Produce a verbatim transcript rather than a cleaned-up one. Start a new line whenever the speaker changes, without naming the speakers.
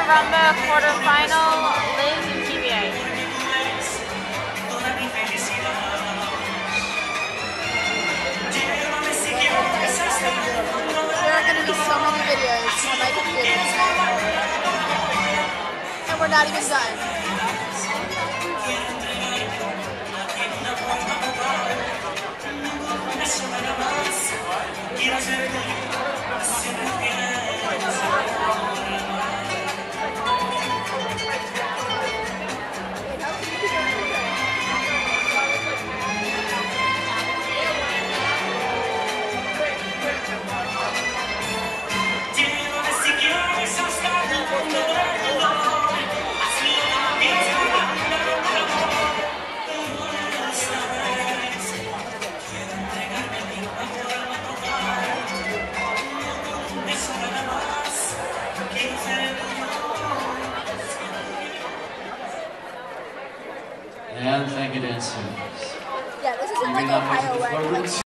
rumba quarterfinal, Liz and T B A.
There are going to be so many videos on my computer. And we're not even done.
And thank you, dancers.
Yeah, this isn't like Ohio where I